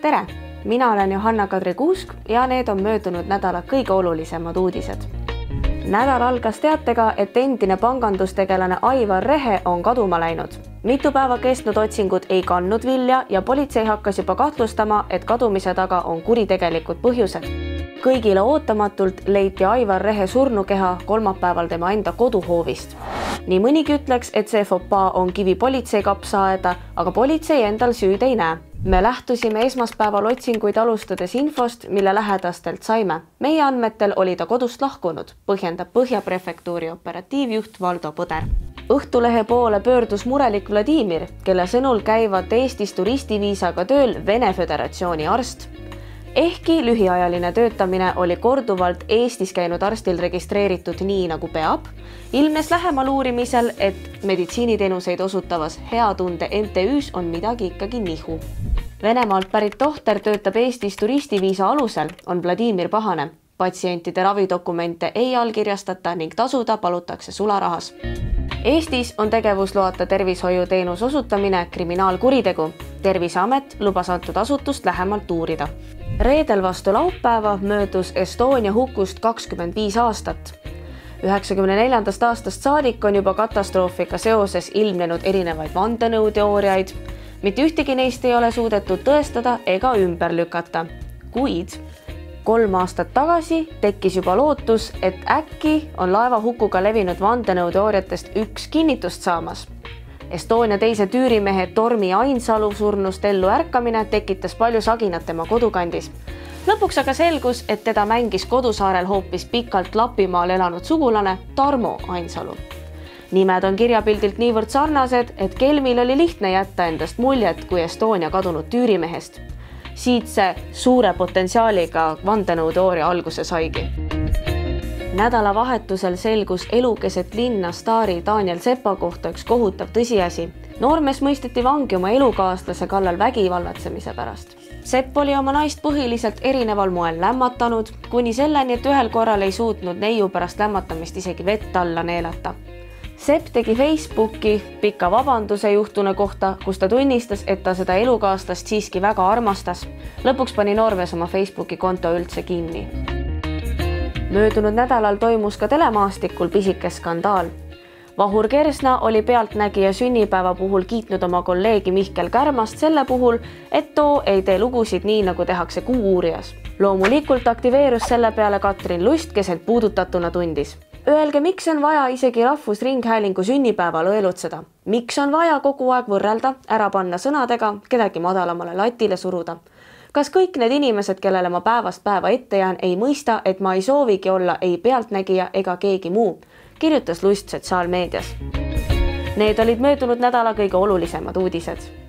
Tere! Mina olen Johanna-Kadri Kuusk ja need on möödunud nädala kõige olulisemad uudised. Nädal algas teatega, et endine pangandustegelane Aivar Rehe on kaduma läinud. Mitu päeva kestnud otsingud ei kandnud vilja ja politsei hakkas juba kahtlustama, et kadumise taga on kuritegelikud põhjused. Kõigile ootamatult leiti Aivar Rehe surnukeha kolmapäeval tema enda koduhoovist. Nii mõnigi ütleks, et see fopaa on kivi politsei kapsaaeda, aga politsei endal süüd ei näe. Me lähtusime esmaspäeval otsinguid alustades infost, mille lähedastelt saime. Meie andmetel oli ta kodust lahkunud, põhjendab Põhja prefektuuri operatiivjuht Valdo Põder. Õhtulehe poole pöördus murelik Vladimir, kelle sõnul käivad Eestis turistiviisaga tööl Vene Föderatsiooni arst. Ehkki lühiajaline töötamine oli korduvalt Eestis käinud arstil registreeritud nii nagu peab, ilmnes lähemal uurimisel, et meditsiiniteenuseid osutavas Heatunde MTÜs on midagi ikkagi nihu. Venemaalt pärit tohter töötab Eestis turistiviisa alusel, on Vladimir pahane. Patsientide ravidokumente ei allkirjastata ning tasuda palutakse sularahas. Eestis on tegevusloata tervishoiuteenus osutamine kriminaalkuritegu. Terviseamet lubas antud asutust lähemalt uurida. Reedel vastu laupäeva möödus Estonia hukust 25 aastat. 1994. aastast saadik on juba katastroofiga seoses ilmnenud erinevaid vandenõuteooriaid. Mitte ühtegi neist ei ole suudetud tõestada ega ümber lükata. Kuid 3 aastat tagasi tekkis juba lootus, et äkki on laeva hukuga levinud vandenõuteooriatest üks kinnitust saamas. Estonia teise tüürimehe Tormi Ainsalu surnust ellu ärkamine tekitas palju saginat tema kodukandis. Lõpuks aga selgus, et teda mängis kodusaarel hoopis pikalt Lapimaal elanud sugulane Tarmo Ainsalu. Nimed on kirjapildilt niivõrd sarnased, et kelmil oli lihtne jätta endast muljet kui Estonia kadunud tüürimehest. Siit see suure potentsiaaliga vandenõuteooria alguse saigi. Nädalavahetusel selgus elukeset linna staari Daniel Sepa kohta üks kohutav tõsiasi. Noormees mõisteti vangi oma elukaaslase kallal vägivallatsemise pärast. Sepp oli oma naist põhiliselt erineval moel lämmatanud, kuni selleni, et ühel korral ei suutnud neiu pärast lämmatamist isegi vett alla neelata. Sepp tegi Facebooki pika vabanduse juhtune kohta, kus ta tunnistas, et ta seda elukaaslast siiski väga armastas. Lõpuks pani noormees oma Facebooki konto üldse kinni. Möödunud nädalal toimus ka telemaastikul pisike skandaal. Vahur Kersna oli pealtnägija sünnipäeva puhul kiitnud oma kolleegi Mihkel Kärmast selle puhul, et too ei tee lugusid nii, nagu tehakse Kuuuurijas. Loomulikult aktiveerus selle peale Katrin Lust, kes end puudutatuna tundis. Öelge, miks on vaja isegi Rahvusringhäälingu sünnipäeval õelutseda? Miks on vaja kogu aeg võrrelda, ära panna sõnadega, kedagi madalamale latile suruda? Kas kõik need inimesed, kellele ma päevast päeva ette jään, ei mõista, et ma ei soovigi olla ei pealtnägija ega keegi muu, kirjutas Lust sotsiaalmeedias. Need olid möödunud nädala kõige olulisemad uudised.